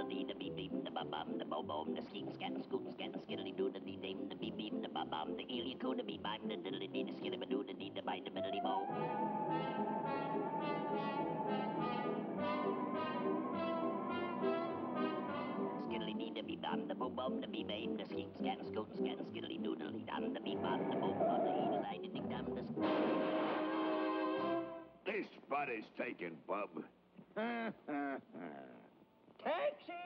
dee the beep beep the bum bum the boom boom the skeet scat scoot scat skiddly doo the dee dame the beep beep the bum bum the eel coo the beep bime the diddly dee the skiddy doo the dee the bite the biddly bow. Skiddly dee the beep bum the boom boom the beep babe the skeet scat scoot scat skiddly doo the dee dum the beep bum the boom bum the eel I the ding dum the. This spot is taken, bub. Taxi!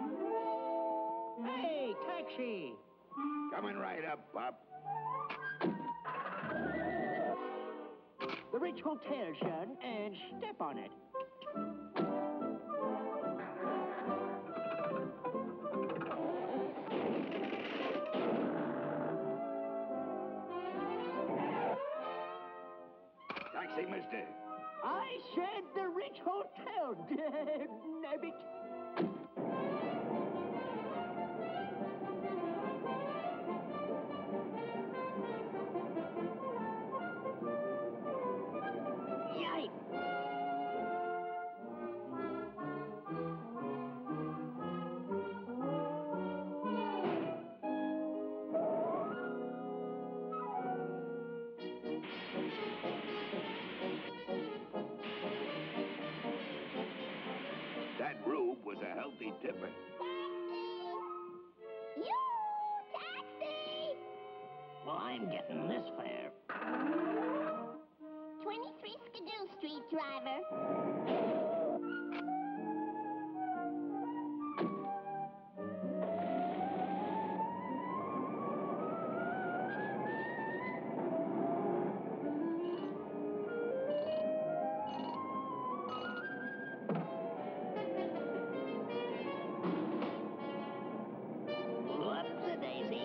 Hey, taxi! Coming right up, bub. The Rich Hotel, son, and step on it. Taxi, mister. I said the Rich Hotel, nabbit. That rube was a healthy tipper. You taxi! Well, I'm getting this fare. 23 Skidoo Street, driver. Whoopsie-daisy.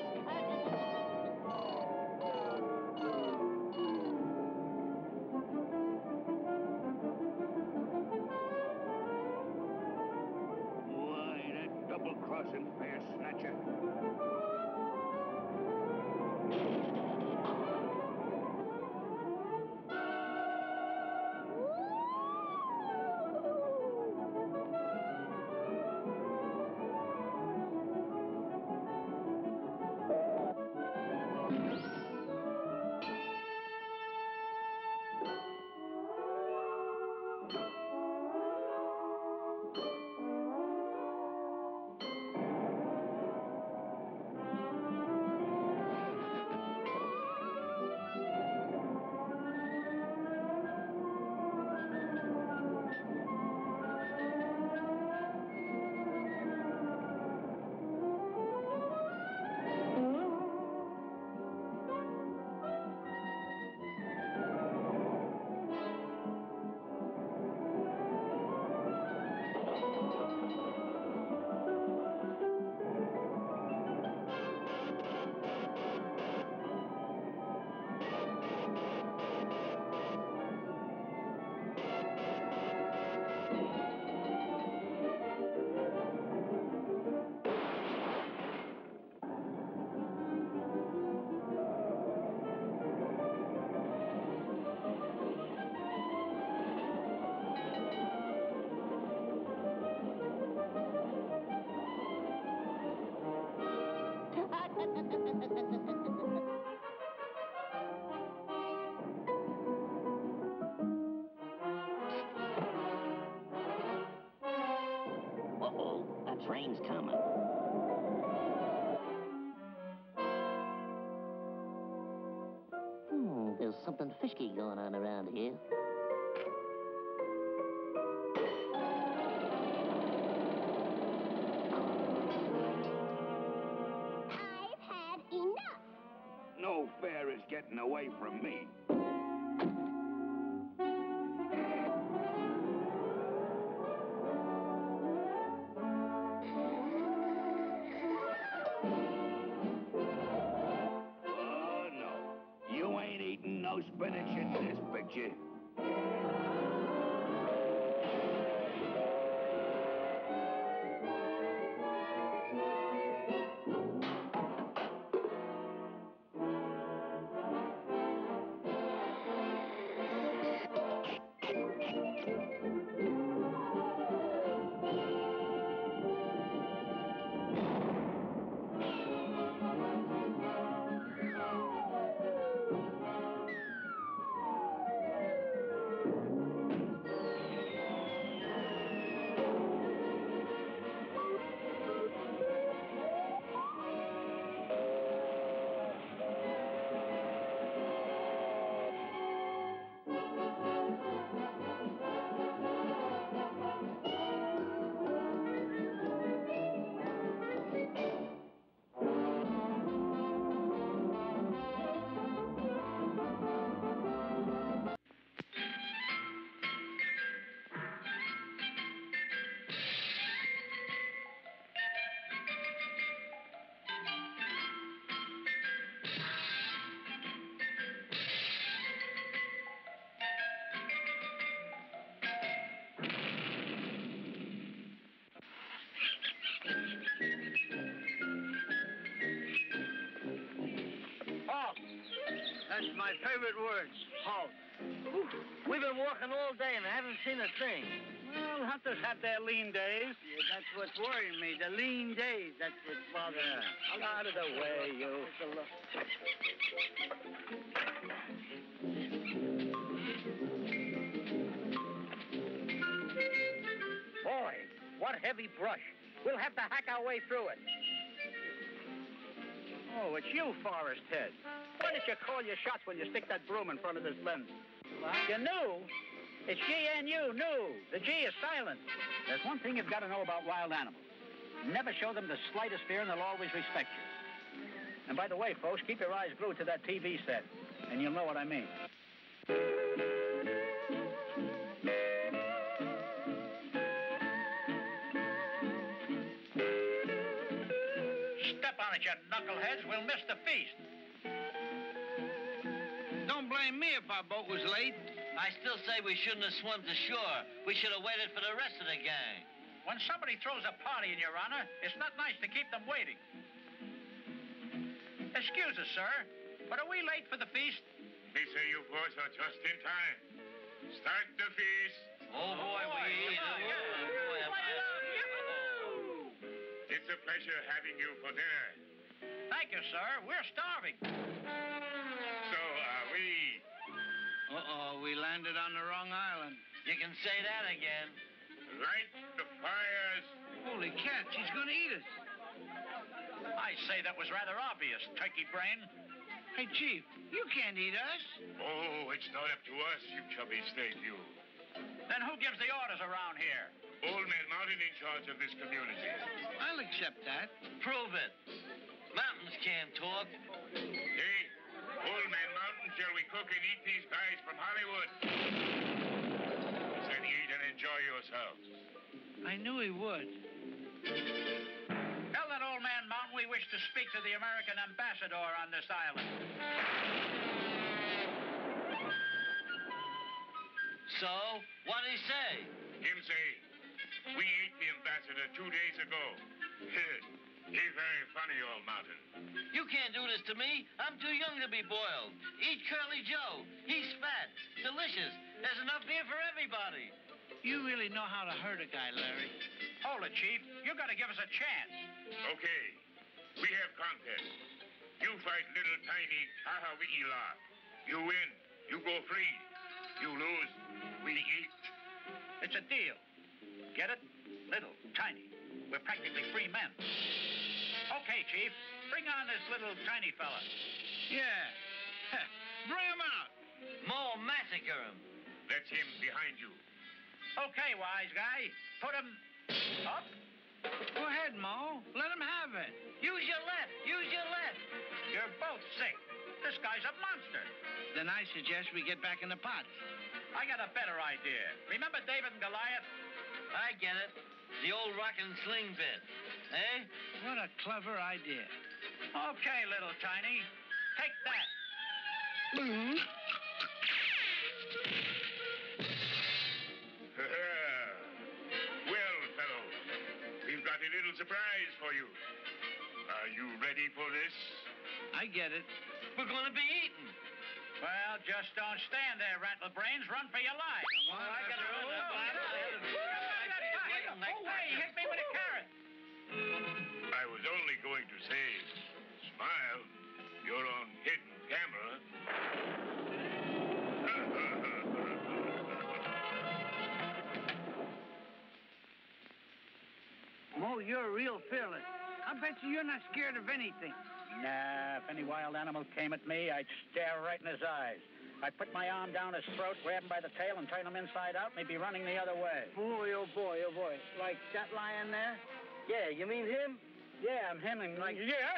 Why, that double-crossing fare snatcher. Uh-oh, a train's coming. There's something fishy going on around here. I've had enough. No fare is getting away from me. Oh, no. You ain't eating no spinach in this picture. my favorite words. Halt. We've been walking all day and haven't seen a thing. Well, hunters have their lean days. Yeah, that's what's worrying me. The lean days. That's what's bothering me. Out of the way, you. Take a look. Boy, what heavy brush. We'll have to hack our way through it. Oh, it's you, Forrest Head. Why didn't you call your shots when you stick that broom in front of this lens? What? You knew? It's G-N-U, knew. The G is silent. There's one thing you've got to know about wild animals. Never show them the slightest fear, and they'll always respect you. And by the way, folks, keep your eyes glued to that TV set, and you'll know what I mean. Step on it, you knuckleheads. We'll miss the feast. Don't blame me if our boat was late. I still say we shouldn't have swum to shore. We should have waited for the rest of the gang. When somebody throws a party in your honor, it's not nice to keep them waiting. Excuse us, sir, but are we late for the feast? Me say you boys are just in time. Start the feast. Oh, boy, we eat. It's a pleasure having you for dinner. Thank you, sir. We're starving. So are we. Uh-oh, we landed on the wrong island. You can say that again. Light the fires. Holy cats, he's gonna eat us. I say that was rather obvious, turkey brain. Hey, Chief, you can't eat us. Oh, it's not up to us, you chubby snake, you. Then who gives the orders around here? Old Man Mountain in charge of this community. I'll accept that. Prove it. Mountains can't talk. Hey, Old Man Mountain, shall we cook and eat these guys from Hollywood? Said eat and enjoy yourselves. I knew he would. Tell that old man Mountain we wish to speak to the American ambassador on this island. So, what'd he say? Him say, we ate the ambassador 2 days ago. He's very funny, old Mountain. You can't do this to me. I'm too young to be boiled. Eat Curly Joe. He's fat, delicious. There's enough here for everybody. You really know how to hurt a guy, Larry. Hold it, Chief. You gotta give us a chance. Okay, we have contest. You fight little tiny Tahawihila. You win, you go free. You lose, we eat. It's a deal. Get it? Little, tiny. We're practically free men. Okay, Chief. Bring on this little tiny fella. Yeah. Bring him out. More massacre him. That's him behind you. Okay, wise guy. Put him up. Go ahead, Mo. Let him have it. Use your left. Use your left. You're both sick. This guy's a monster. Then I suggest we get back in the pot. I got a better idea. Remember David and Goliath? I get it. The old rock and sling bit. Eh? What a clever idea. Okay, little tiny. Take that. Well, fellows, we've got a little surprise for you. Are you ready for this? I get it. We're going to be eaten. Well, just don't stand there, Rattlebrains. Run for your life. Come on, I got to run. Oh, hey, hit me with a carrot. I was only going to say, smile, you're on hidden camera. Mo, you're real fearless. I bet you're not scared of anything. Nah, if any wild animal came at me, I'd stare right in his eyes. I'd put my arm down his throat, grab him by the tail, and turn him inside out, and he'd be running the other way. Boy, oh boy, oh boy. Like that lion there? Yeah, you mean him? Yeah, I'm him and like... Yeah!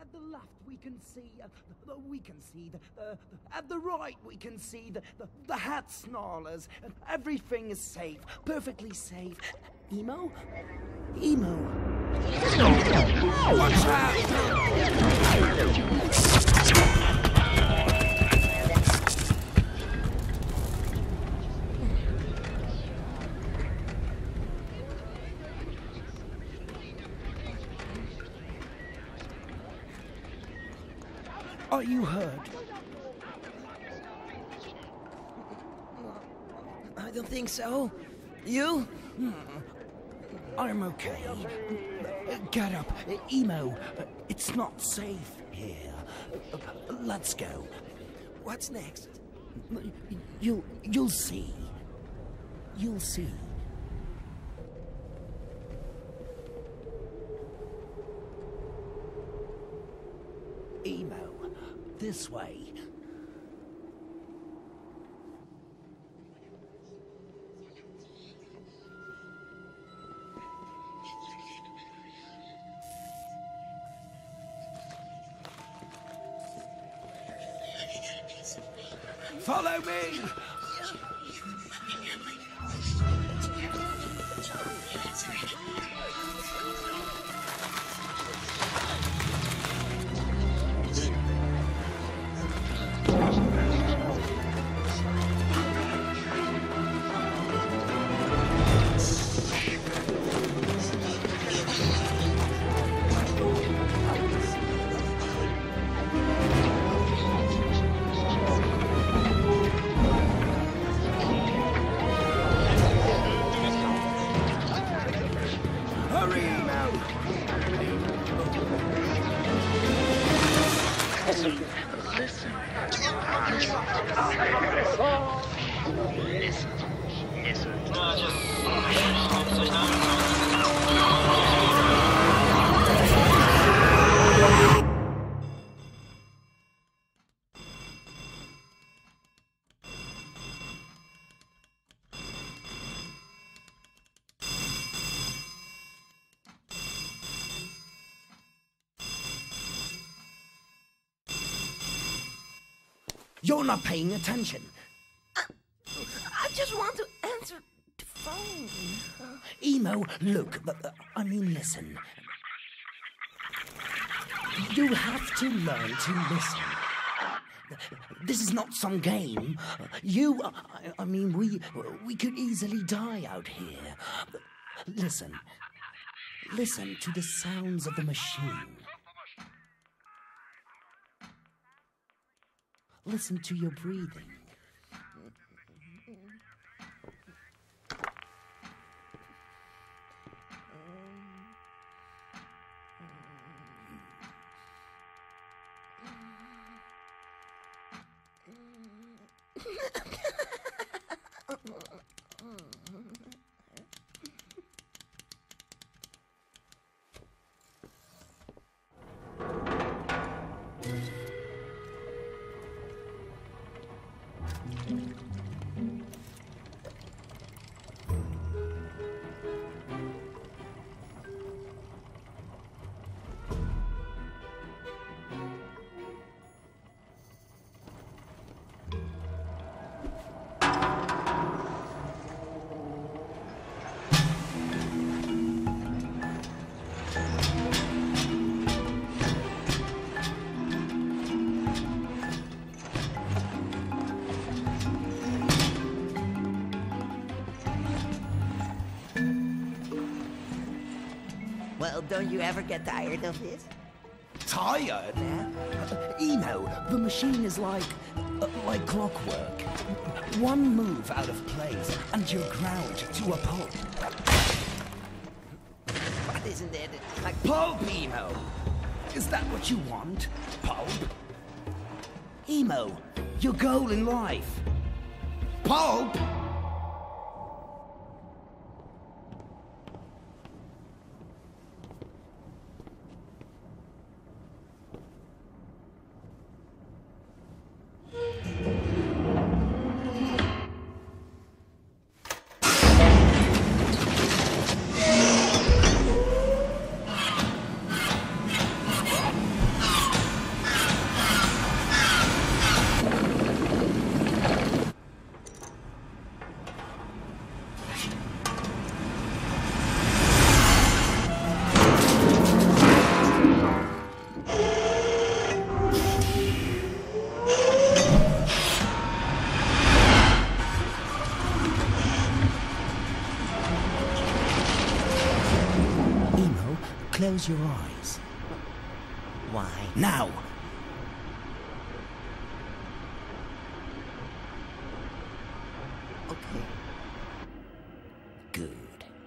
At the left, we can see at the right, we can see the hat snarlers. Everything is safe, perfectly safe. Emo? Emo. Watch out! Are you hurt? I don't think so. You? I'm okay. Get up. Emo, it's not safe here. Let's go. What's next? You'll see. You'll see. Emo, this way. Follow me! You're not paying attention. I just want to answer the phone. Emo, look, listen. You have to learn to listen. This is not some game. We could easily die out here. Listen. Listen to the sounds of the machine. Listen to your breathing. Well, don't you ever get tired of this? Tired? Emo, the machine is like clockwork. One move out of place and you're ground to a pulp. What isn't it? It's like pulp, Emo. Is that what you want? Pulp? Emo, your goal in life. Pulp? close your eyes. Why? Now! Okay. Good.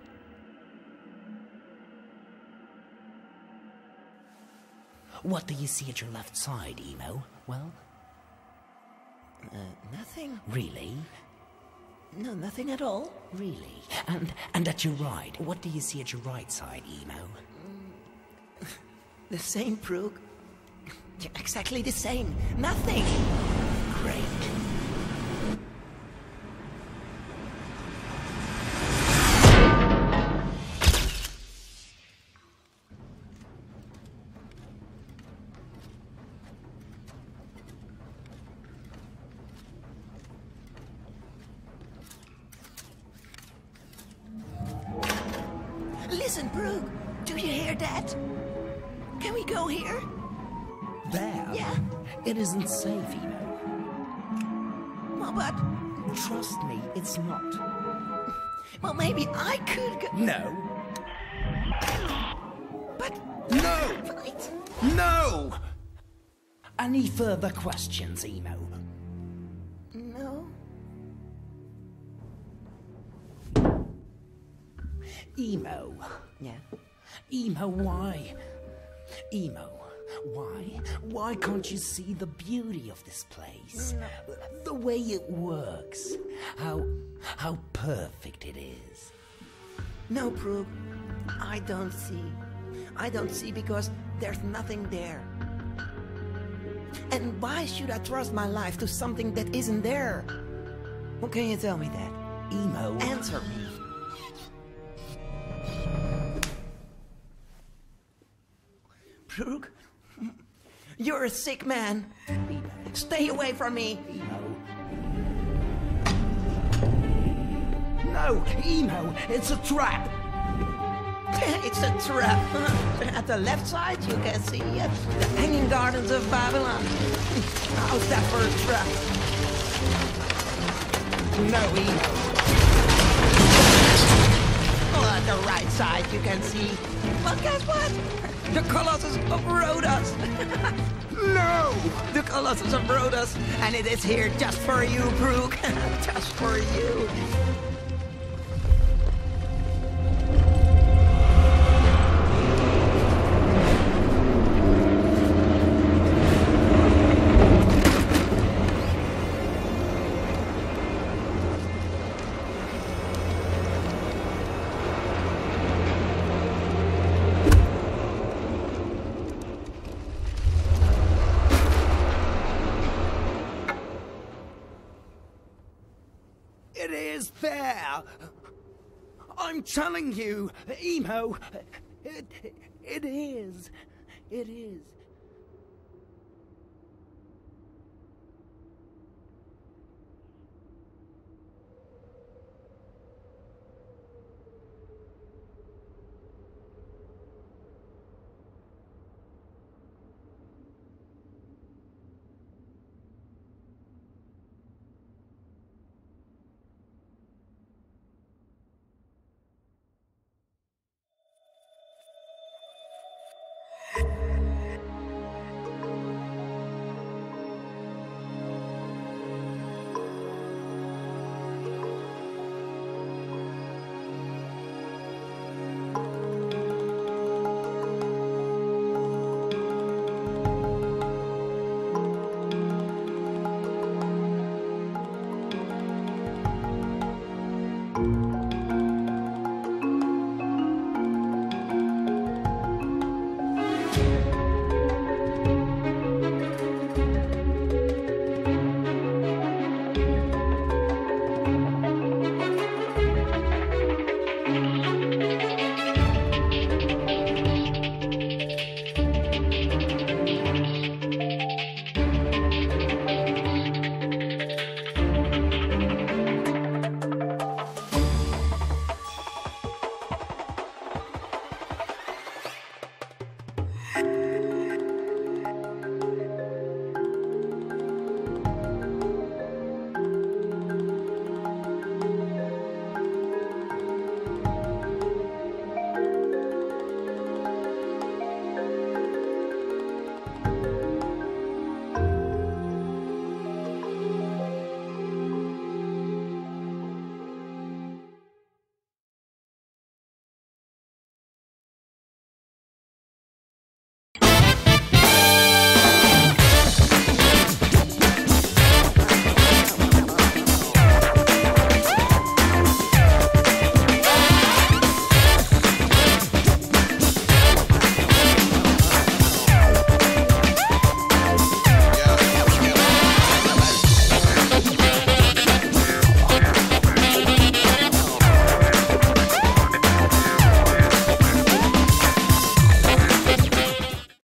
What do you see at your left side, Emo? Well? Nothing. Really? No, nothing at all. Really? And at your right, what do you see at your right side, Emo? The same, Brooke. Exactly the same. Nothing. Great. Listen, Brooke. Do you hear that? Can we go here? There? Yeah. It isn't safe, Emo. Well, but... Trust me, it's not. Well, maybe I could go... No. But... No! Right. No! Any further questions, Emo? No. Emo. Yeah? Emo, why? Emo, why? Why can't you see the beauty of this place? No. The way it works. How perfect it is. No, Brooke. I don't see. I don't see because there's nothing there. And why should I trust my life to something that isn't there? How can you tell me that? Emo. Answer me. Brooke, you're a sick man. Stay away from me. No, Emo, it's a trap. It's a trap. At the left side, you can see the Hanging Gardens of Babylon. How's that for a trap? No, Emo. Oh, at the right side, you can see. But guess what? The Colossus of Rhodos. No! The Colossus of Rhodos, and it is here just for you, Brooke. Just for you. It is there! I'm telling you, Emo, it is. It is.